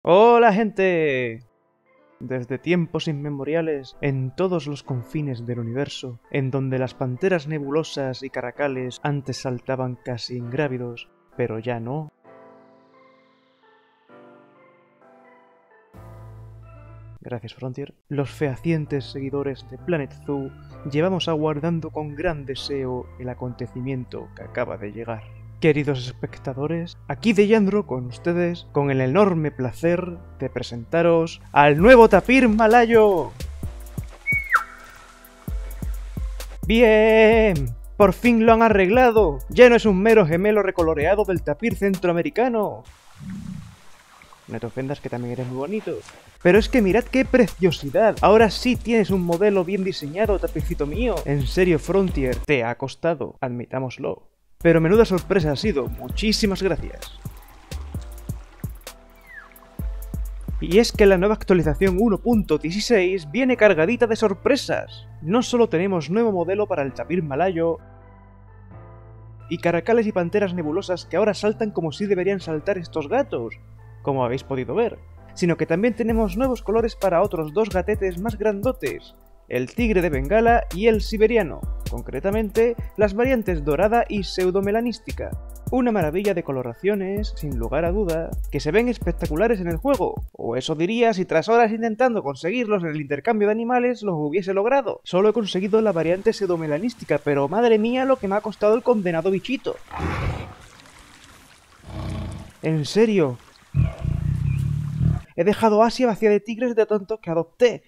¡Hola, gente! Desde tiempos inmemoriales, en todos los confines del universo, en donde las panteras nebulosas y caracales antes saltaban casi ingrávidos, pero ya no. Gracias, Frontier. Los fehacientes seguidores de Planet Zoo llevamos aguardando con gran deseo el acontecimiento que acaba de llegar. Queridos espectadores, aquí Deyandro con ustedes, con el enorme placer de presentaros al nuevo tapir malayo. ¡Bien! ¡Por fin lo han arreglado! Ya no es un mero gemelo recoloreado del tapir centroamericano. No te ofendas, que también eres muy bonito. Pero es que mirad qué preciosidad. Ahora sí tienes un modelo bien diseñado, tapircito mío. En serio, Frontier, te ha costado, admitámoslo. Pero menuda sorpresa ha sido. Muchísimas gracias. Y es que la nueva actualización 1.16 viene cargadita de sorpresas. No solo tenemos nuevo modelo para el tapir malayo y caracales y panteras nebulosas que ahora saltan como si deberían saltar estos gatos, como habéis podido ver, sino que también tenemos nuevos colores para otros dos gatetes más grandotes, el tigre de Bengala y el siberiano, concretamente las variantes dorada y pseudomelanística. Una maravilla de coloraciones, sin lugar a duda, que se ven espectaculares en el juego, o eso diría si tras horas intentando conseguirlos en el intercambio de animales los hubiese logrado. Solo he conseguido la variante pseudomelanística, pero madre mía lo que me ha costado el condenado bichito. ¿En serio? He dejado Asia vacía de tigres de tantos que adopté.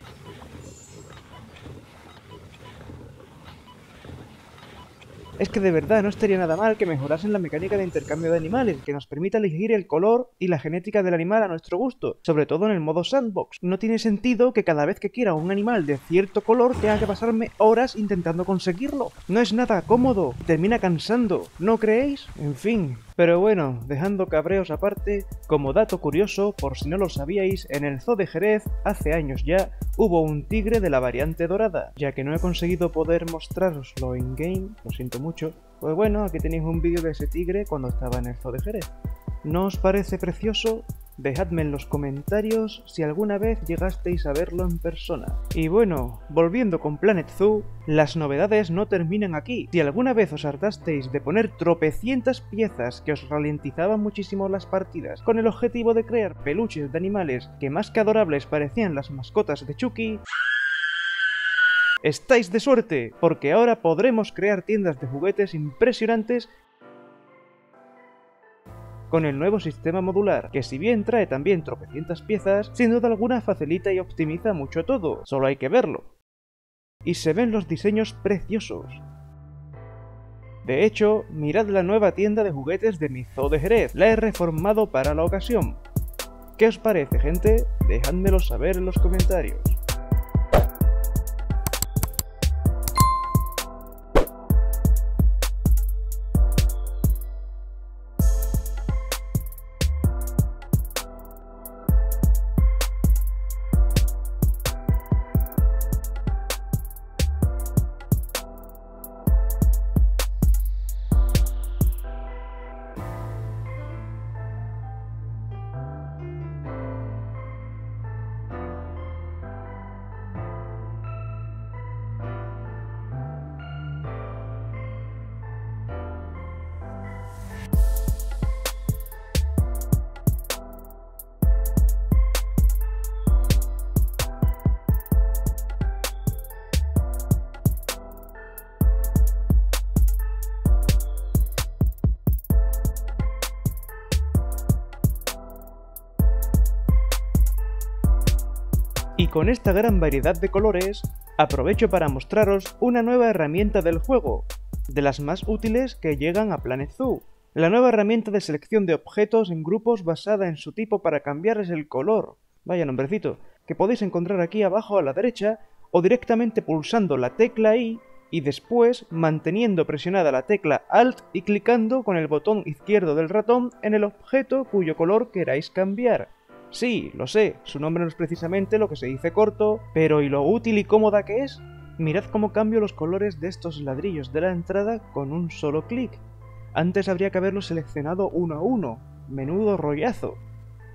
Es que de verdad no estaría nada mal que mejorasen la mecánica de intercambio de animales, que nos permita elegir el color y la genética del animal a nuestro gusto, sobre todo en el modo sandbox. No tiene sentido que cada vez que quiera un animal de cierto color tenga que pasarme horas intentando conseguirlo. No es nada cómodo, termina cansando, ¿no creéis? En fin. Pero bueno, dejando cabreos aparte, como dato curioso, por si no lo sabíais, en el Zoo de Jerez, hace años ya, hubo un tigre de la variante dorada. Ya que no he conseguido poder mostraroslo in-game, lo siento mucho, pues bueno, aquí tenéis un vídeo de ese tigre cuando estaba en el Zoo de Jerez. ¿No os parece precioso? Dejadme en los comentarios si alguna vez llegasteis a verlo en persona. Y bueno, volviendo con Planet Zoo, las novedades no terminan aquí. Si alguna vez os hartasteis de poner tropecientas piezas que os ralentizaban muchísimo las partidas, con el objetivo de crear peluches de animales que más que adorables parecían las mascotas de Chucky, estáis de suerte, porque ahora podremos crear tiendas de juguetes impresionantes con el nuevo sistema modular, que si bien trae también tropecientas piezas, sin duda alguna facilita y optimiza mucho todo, solo hay que verlo. Y se ven los diseños preciosos. De hecho, mirad la nueva tienda de juguetes de mi Zoo de Jerez, la he reformado para la ocasión. ¿Qué os parece, gente? Dejádmelo saber en los comentarios. Y con esta gran variedad de colores, aprovecho para mostraros una nueva herramienta del juego, de las más útiles que llegan a Planet Zoo. La nueva herramienta de selección de objetos en grupos basada en su tipo para cambiarles el color, vaya nombrecito, que podéis encontrar aquí abajo a la derecha, o directamente pulsando la tecla I y después manteniendo presionada la tecla Alt y clicando con el botón izquierdo del ratón en el objeto cuyo color queráis cambiar. Sí, lo sé, su nombre no es precisamente lo que se dice corto, pero ¿y lo útil y cómoda que es? Mirad cómo cambio los colores de estos ladrillos de la entrada con un solo clic. Antes habría que haberlo seleccionado uno a uno, menudo rollazo.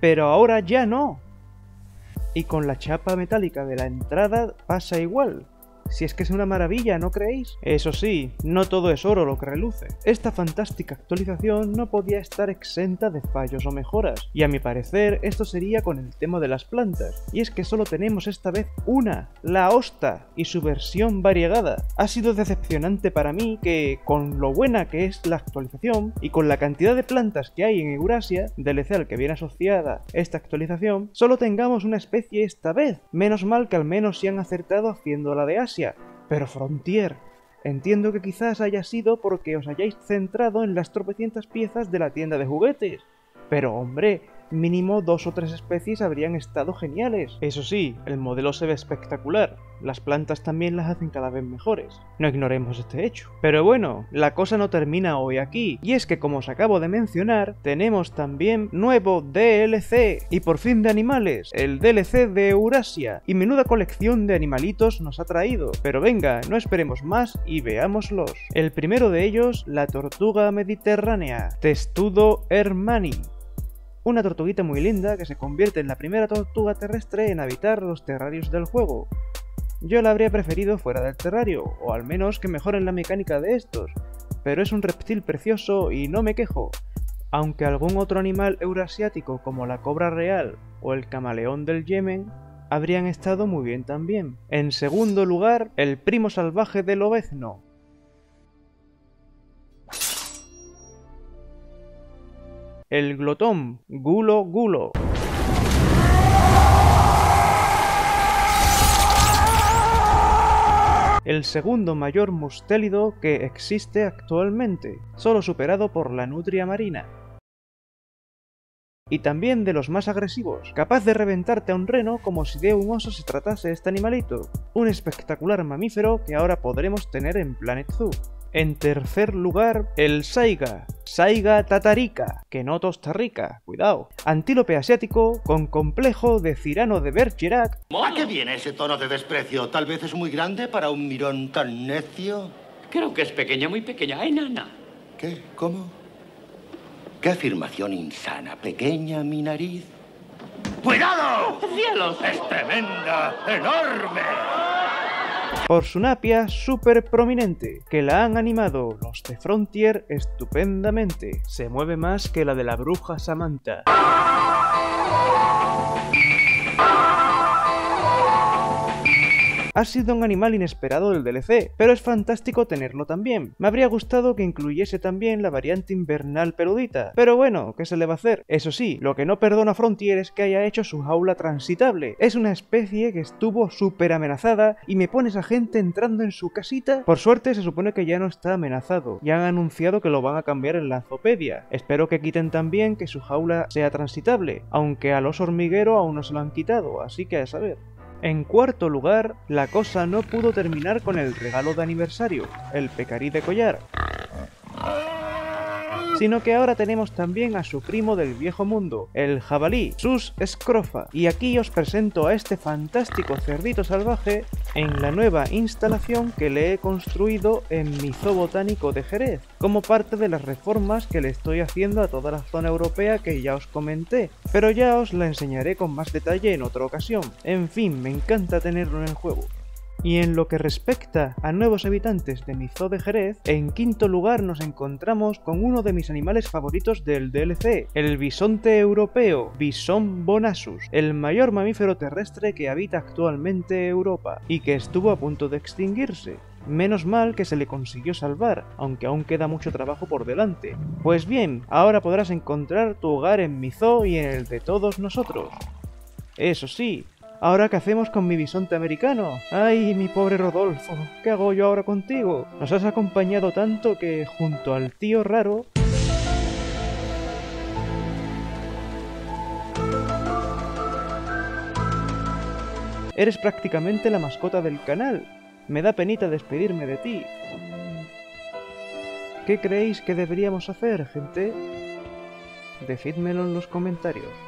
pero ahora ya no. Y con la chapa metálica de la entrada pasa igual. Si es que es una maravilla, ¿no creéis? Eso sí, no todo es oro lo que reluce. Esta fantástica actualización no podía estar exenta de fallos o mejoras, y a mi parecer esto sería con el tema de las plantas. Y es que solo tenemos esta vez una, la hosta, y su versión variegada. Ha sido decepcionante para mí que, con lo buena que es la actualización, y con la cantidad de plantas que hay en Eurasia, DLC al que viene asociada esta actualización, solo tengamos una especie esta vez. Menos mal que al menos se han acertado haciéndola de Asia. Pero Frontier, entiendo que quizás haya sido porque os hayáis centrado en las tropecientas piezas de la tienda de juguetes. Pero hombre, mínimo 2 o 3 especies habrían estado geniales. Eso sí, el modelo se ve espectacular. Las plantas también las hacen cada vez mejores. No ignoremos este hecho. Pero bueno, la cosa no termina hoy aquí. Y es que, como os acabo de mencionar, tenemos también nuevo DLC. Y por fin de animales, el DLC de Eurasia. Y menuda colección de animalitos nos ha traído. Pero venga, no esperemos más y veámoslos. El primero de ellos, la tortuga mediterránea, Testudo hermani. Una tortuguita muy linda que se convierte en la primera tortuga terrestre en habitar los terrarios del juego. Yo la habría preferido fuera del terrario, o al menos que mejoren la mecánica de estos, pero es un reptil precioso y no me quejo, aunque algún otro animal eurasiático como la cobra real o el camaleón del Yemen habrían estado muy bien también. En segundo lugar, el primo salvaje del lobezno. El glotón, Gulo Gulo. El segundo mayor mustélido que existe actualmente, solo superado por la nutria marina. Y también de los más agresivos, capaz de reventarte a un reno como si de un oso se tratase este animalito. Un espectacular mamífero que ahora podremos tener en Planet Zoo. En tercer lugar, el saiga, Saiga tatarica, que no Costa Rica, cuidado. Antílope asiático con complejo de Cyrano de Bergerac. ¿A qué viene ese tono de desprecio? ¿Tal vez es muy grande para un mirón tan necio? Creo que es pequeña, muy pequeña, enana. ¿Qué? ¿Cómo? ¿Qué afirmación insana? ¿Pequeña mi nariz? ¡Cuidado! ¡Cielos! ¡Es tremenda! ¡Enorme! Por su napia súper prominente, que la han animado los de Frontier estupendamente. Se mueve más que la de la bruja Samantha. Ha sido un animal inesperado del DLC, pero es fantástico tenerlo también. Me habría gustado que incluyese también la variante invernal peludita, pero bueno, ¿qué se le va a hacer? Eso sí, lo que no perdona Frontier es que haya hecho su jaula transitable. Es una especie que estuvo súper amenazada y me pones a gente entrando en su casita. Por suerte se supone que ya no está amenazado, y han anunciado que lo van a cambiar en la Zopedia. Espero que quiten también que su jaula sea transitable, aunque al oso hormiguero aún no se lo han quitado, así que a saber. En cuarto lugar, la cosa no pudo terminar con el regalo de aniversario, el pecarí de collar, sino que ahora tenemos también a su primo del viejo mundo, el jabalí, Sus Scrofa. Y aquí os presento a este fantástico cerdito salvaje en la nueva instalación que le he construido en mi zoo botánico de Jerez, como parte de las reformas que le estoy haciendo a toda la zona europea que ya os comenté, pero ya os la enseñaré con más detalle en otra ocasión. En fin, me encanta tenerlo en el juego. Y en lo que respecta a nuevos habitantes de mi zoo de Jerez, en quinto lugar nos encontramos con uno de mis animales favoritos del DLC, el bisonte europeo, Bison bonasus, el mayor mamífero terrestre que habita actualmente Europa, y que estuvo a punto de extinguirse. Menos mal que se le consiguió salvar, aunque aún queda mucho trabajo por delante. Pues bien, ahora podrás encontrar tu hogar en mi zoo y en el de todos nosotros. Eso sí, ¿ahora qué hacemos con mi bisonte americano? ¡Ay, mi pobre Rodolfo! ¿Qué hago yo ahora contigo? Nos has acompañado tanto que, junto al tío raro... eres prácticamente la mascota del canal. Me da penita despedirme de ti. ¿Qué creéis que deberíamos hacer, gente? Decídmelo en los comentarios.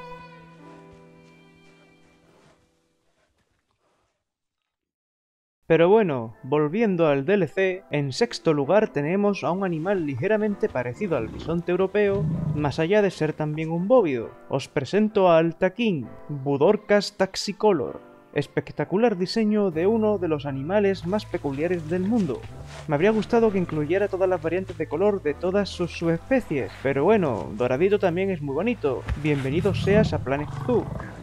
Pero bueno, volviendo al DLC, en sexto lugar tenemos a un animal ligeramente parecido al bisonte europeo, más allá de ser también un bóvido. Os presento al taquín, Budorcas taxicolor. Espectacular diseño de uno de los animales más peculiares del mundo. Me habría gustado que incluyera todas las variantes de color de todas sus subespecies, pero bueno, doradito también es muy bonito. Bienvenido seas a Planet Zoo.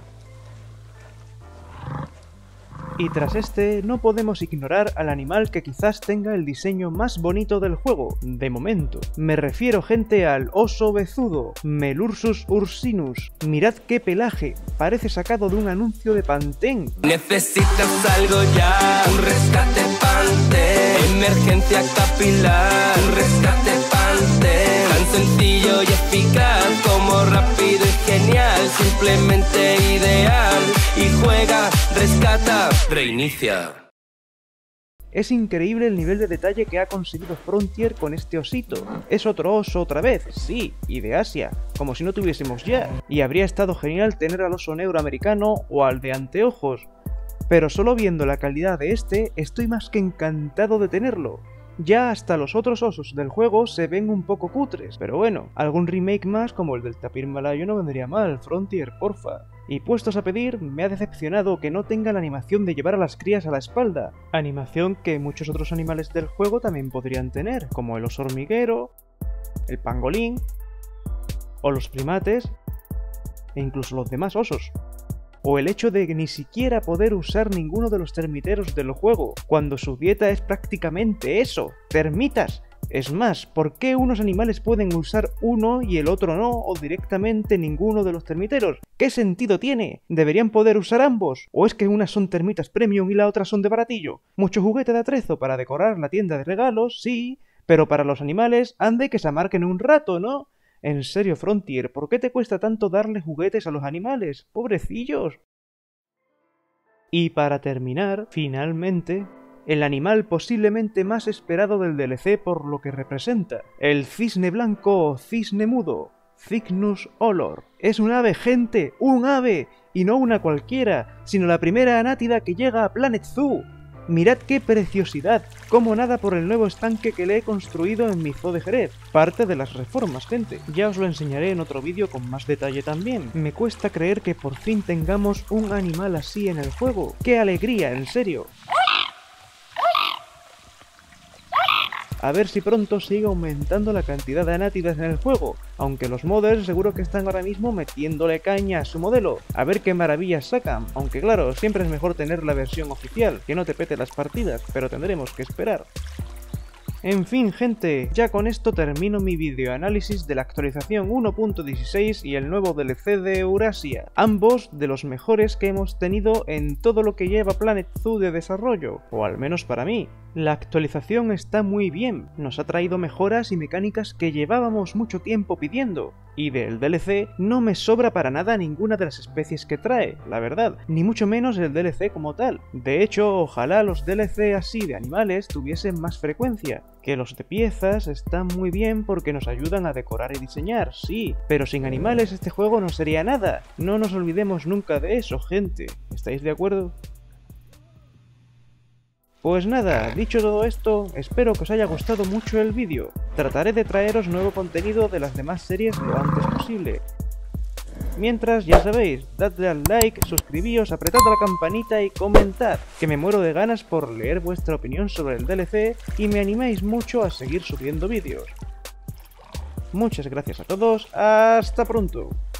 Y tras este, no podemos ignorar al animal que quizás tenga el diseño más bonito del juego, de momento. Me refiero, gente, al oso bezudo, Melursus ursinus. Mirad qué pelaje, parece sacado de un anuncio de Pantene. Necesitas algo ya, un rescate Pantene, emergencia capilar, un rescate Pantene, tan sencillo y eficaz como rápido y genial, simplemente ideal, y juega, rescata, reinicia. Es increíble el nivel de detalle que ha conseguido Frontier con este osito. Es otro oso otra vez, sí, y de Asia, como si no tuviésemos ya. Y habría estado genial tener al oso neuroamericano o al de anteojos. Pero solo viendo la calidad de este, estoy más que encantado de tenerlo. Ya hasta los otros osos del juego se ven un poco cutres, pero bueno, algún remake más como el del tapir malayo no vendría mal, Frontier, porfa. Y puestos a pedir, me ha decepcionado que no tenga la animación de llevar a las crías a la espalda, animación que muchos otros animales del juego también podrían tener, como el oso hormiguero, el pangolín, o los primates, e incluso los demás osos. O el hecho de ni siquiera poder usar ninguno de los termiteros del juego, cuando su dieta es prácticamente eso, termitas. Es más, ¿por qué unos animales pueden usar uno y el otro no, o directamente ninguno de los termiteros? ¿Qué sentido tiene? ¿Deberían poder usar ambos? ¿O es que unas son termitas premium y la otra son de baratillo? Mucho juguete de atrezo para decorar la tienda de regalos, sí, pero para los animales ande que se amarquen un rato, ¿no? En serio, Frontier, ¿por qué te cuesta tanto darle juguetes a los animales? ¡Pobrecillos! Y para terminar, finalmente, el animal posiblemente más esperado del DLC por lo que representa, el cisne blanco o cisne mudo, Cygnus olor. Es un ave, gente, un ave, y no una cualquiera, sino la primera anátida que llega a Planet Zoo. Mirad qué preciosidad, como nada por el nuevo estanque que le he construido en mi zoo de Jerez. Parte de las reformas, gente. Ya os lo enseñaré en otro vídeo con más detalle también. Me cuesta creer que por fin tengamos un animal así en el juego. ¡Qué alegría, en serio! A ver si pronto sigue aumentando la cantidad de anátidas en el juego, aunque los modders seguro que están ahora mismo metiéndole caña a su modelo, a ver qué maravillas sacan, aunque claro, siempre es mejor tener la versión oficial, que no te pete las partidas, pero tendremos que esperar. En fin, gente, ya con esto termino mi videoanálisis de la actualización 1.16 y el nuevo DLC de Eurasia, ambos de los mejores que hemos tenido en todo lo que lleva Planet Zoo de desarrollo, o al menos para mí. La actualización está muy bien, nos ha traído mejoras y mecánicas que llevábamos mucho tiempo pidiendo, y del DLC no me sobra para nada ninguna de las especies que trae, la verdad, ni mucho menos el DLC como tal. De hecho, ojalá los DLC así de animales tuviesen más frecuencia, que los de piezas están muy bien porque nos ayudan a decorar y diseñar, sí, pero sin animales este juego no sería nada, no nos olvidemos nunca de eso, gente, ¿estáis de acuerdo? Pues nada, dicho todo esto, espero que os haya gustado mucho el vídeo. Trataré de traeros nuevo contenido de las demás series lo antes posible. Mientras, ya sabéis, dadle al like, suscribíos, apretad la campanita y comentad, que me muero de ganas por leer vuestra opinión sobre el DLC y me animáis mucho a seguir subiendo vídeos. Muchas gracias a todos, hasta pronto.